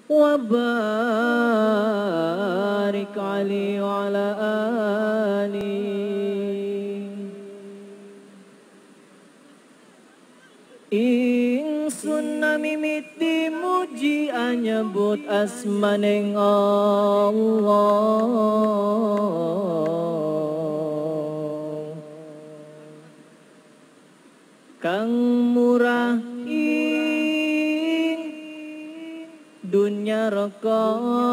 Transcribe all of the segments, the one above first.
wa barik alaihi wa ala alihi. Ingsun mimiti muji anyebut asmaning Allah kang murah ing dunya raka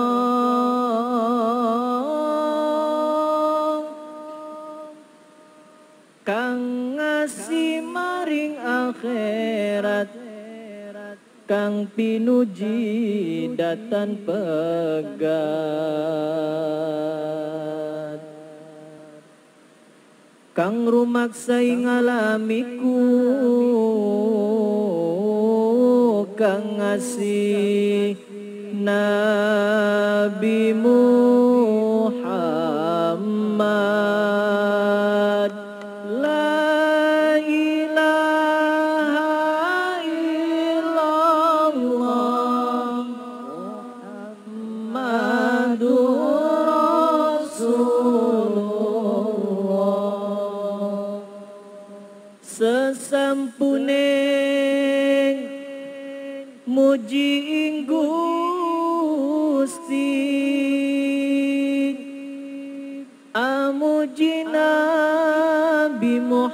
kang ngasih maring akhirat kang pinuji datan pegat kang rumaksai ngalamiku kang ngasih Nabi Muhammad la ilaha illallah Muhammadur Rasulullah. Sesampuning muji ing Gusti amuji Nabi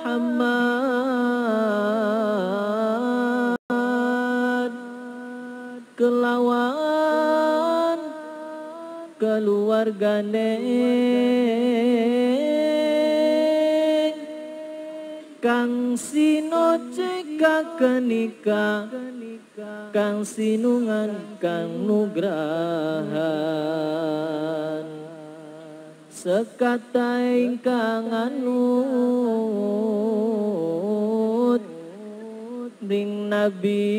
Muhammad kelawan keluargane kang sinocekaken nikah kang sinungan kang nugrahan sekata ingkang anut ring Nabi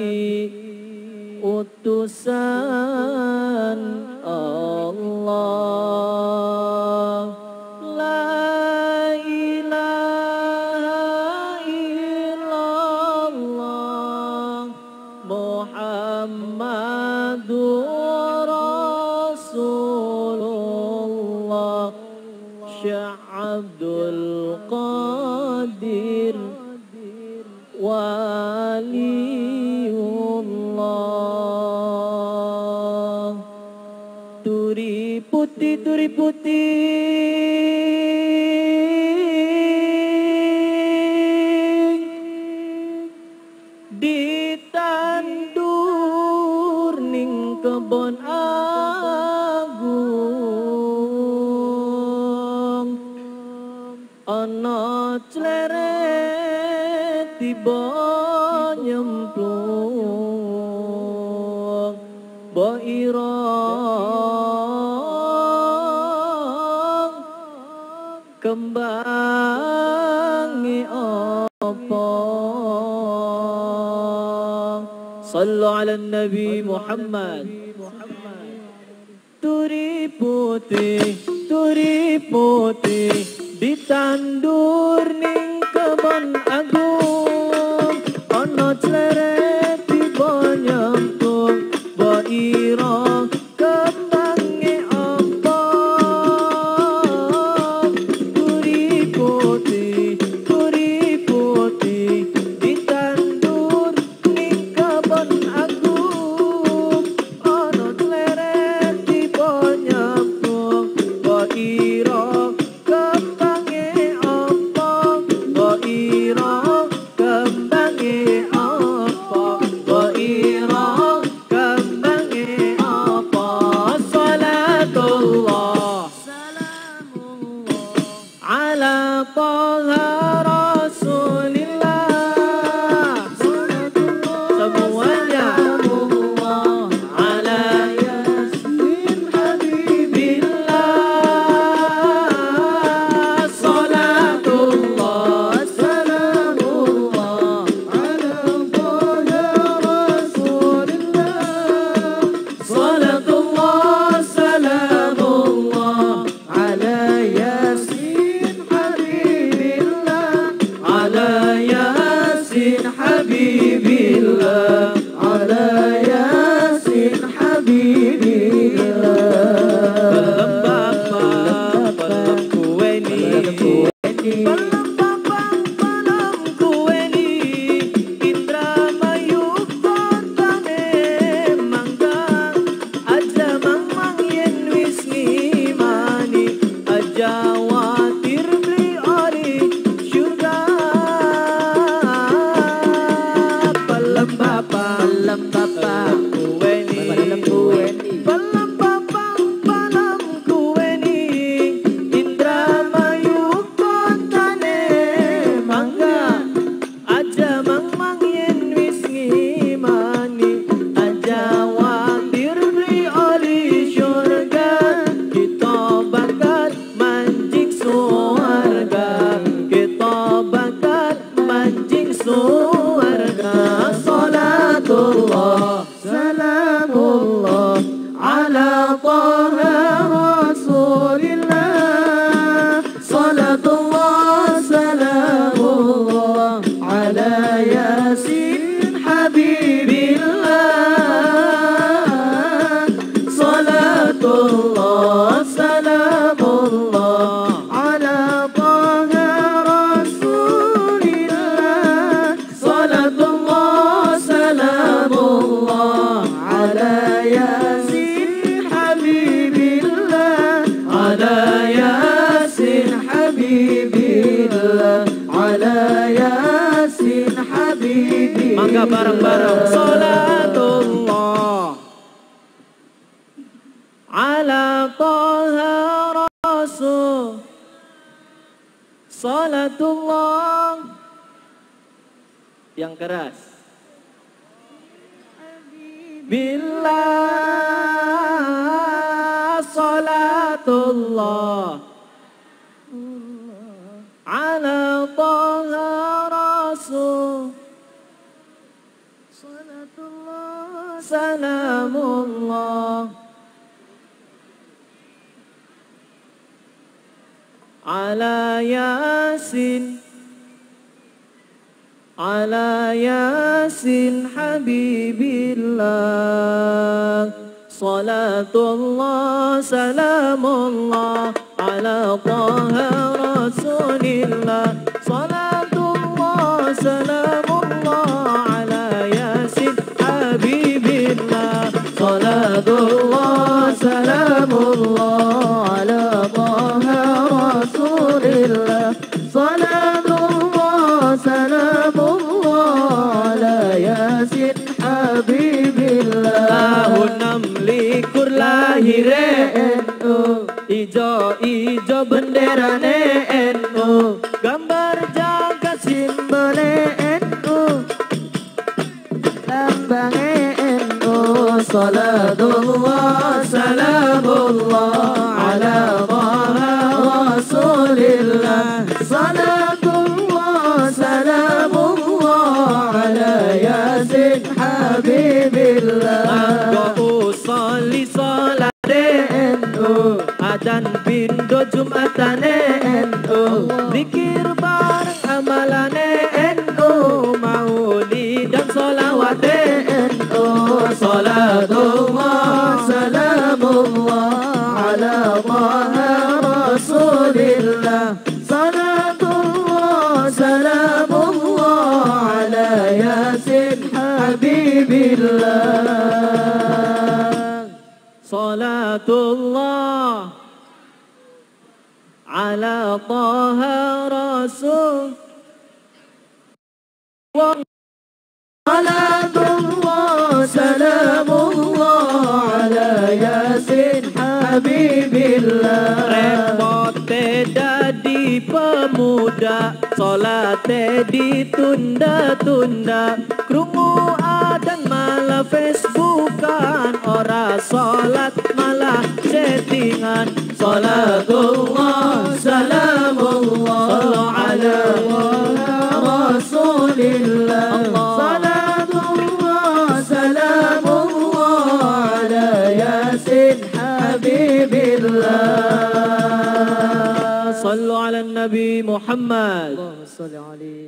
utusan Allah la ilaha illallah Muhammadur Rasulullah. Syekh Abdul Qadir Waliullah. Turi putih ditandur ning kebon agung ana cleret tiba nyemplung mbok irong kembangi apa. Sallu ala Nabi Muhammad. Turi putih ditandur ning kebon agung ana cleret tiba nyemplung mbok irong kembangi apa. Turi putih ditandur ning kebon agung ana cleret tiba nyemplung mbok irong kembangi apa. Mbok irong kembangi apa. salamullah ala taha rasulillah. Salatullah salamullah ala yasin habibillah. Salatullah salamullah ala taha rasulillah. Salatullah salamullah ala yasin habibillah. Ala yasin habibillah. Ala yasin habibillah. Mangga bareng-bareng. Salatullah ala taha rasul. Salatullah yang keras. Billah salatullah ala taha rasul. Salatullah salamullah ala yasin. Ala yasin habibillah. Salatullah salamullah ala taha rasulillah. Salatullah salamullah ala yasin habibillah. Salatullah salamullah ala taha rasulillah. Salatullah salamullah ala yasin habibillah. Tahun namlikur lahire NU, ijo-ijo benderane NU, gambar jagat simbole NU, lambange NU. Salatullah salamullah ala taha rasulillah. Salatullah salamullah ala yasin habibillah. Aku usolli salate NU, adan pindo jumatane NU, zikir bareng amalane NU, maulid dan solawate NU. Salatullah salamullah ala taha rasulillah. Salatullah salamullah ala yasin habibillah. Salatullah ala taha rasul. Salatullah salamullah ala yasin habibillah. Repote dadi pemuda, salate ditunda-tunda, krungu adan malah Facebookan, ora salat malah chattingan. Salatullah salamullah ala rasulillah. Salatullah salamullah ala yasin habibillah. Sallu ala Nabi Muhammad. Allahumma salli alaihi.